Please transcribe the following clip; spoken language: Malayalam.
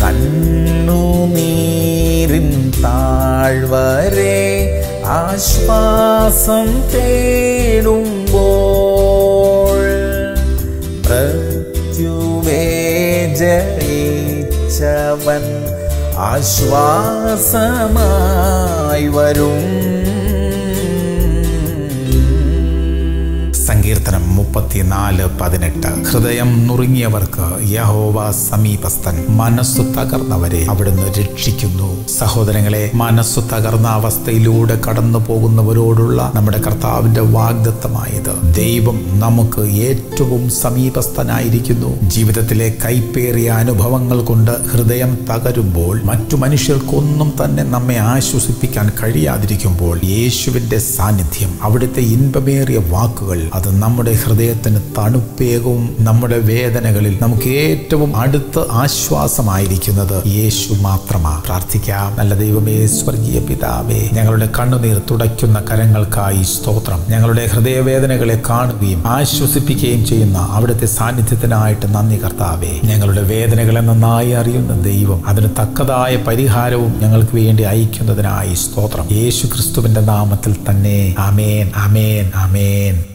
കണ്ണുനീരിൻ താഴ്വരെ ആശ്വാസം തേടുമ്പോൾ മൃത്യുവേ ജയിച്ചവൻ ആശ്വാസമായി വരും. സങ്കീർത്തനം 34:18. ഹൃദയം നുറുങ്ങിയവർക്ക് യഹോവ സമീപസ്ഥൻ, മനസ്സു തകർന്നവരെ അവിടുന്ന് രക്ഷിക്കുന്നു. സഹോദരങ്ങളെ, മനസ്സു തകർന്ന അവസ്ഥയിലൂടെ കടന്നു പോകുന്നവരോടുള്ള നമ്മുടെ കർത്താവിന്റെ വാഗ്ദത്തമായത് ദൈവം നമുക്ക് ഏറ്റവും സമീപസ്ഥനായിരിക്കുന്നു. ജീവിതത്തിലെ കൈപ്പേറിയ അനുഭവങ്ങൾ കൊണ്ട് ഹൃദയം തകരുമ്പോൾ, മറ്റു മനുഷ്യർക്കൊന്നും തന്നെ നമ്മെ ആശ്വസിപ്പിക്കാൻ കഴിയാതിരിക്കുമ്പോൾ, യേശുവിന്റെ സാന്നിധ്യം, അവിടുത്തെ ഇൻപമേറിയ വാക്കുകൾ, അത് നമ്മുടെ ഹൃദയത്തിന് തണുപ്പേകും. നമ്മുടെ വേദനകളിൽ നമുക്ക് ഏറ്റവും അടുത്ത ആശ്വാസമായിരിക്കുന്നത് യേശു മാത്രമാണ്. പ്രാർത്ഥിക്കാം. നല്ല ദൈവമേ, സ്വർഗീയ പിതാവേ, ഞങ്ങളുടെ കണ്ണുനീർ തുടയ്ക്കുന്ന കരങ്ങൾക്കായി സ്തോത്രം. ഞങ്ങളുടെ ഹൃദയവേദനകളെ കാണുകയും ആശ്വസിപ്പിക്കുകയും ചെയ്യുന്ന അവിടുത്തെ സാന്നിധ്യത്തിനായിട്ട് നന്ദി കർത്താവേ. ഞങ്ങളുടെ വേദനകളെ നന്നായി അറിയുന്ന ദൈവം അതിന് തക്കതായ പരിഹാരവും ഞങ്ങൾക്ക് വേണ്ടി അയക്കുന്നതിനായി സ്തോത്രം. യേശു ക്രിസ്തുവിന്റെ നാമത്തിൽ തന്നെ. ആമേൻ, ആമേൻ, ആമേൻ.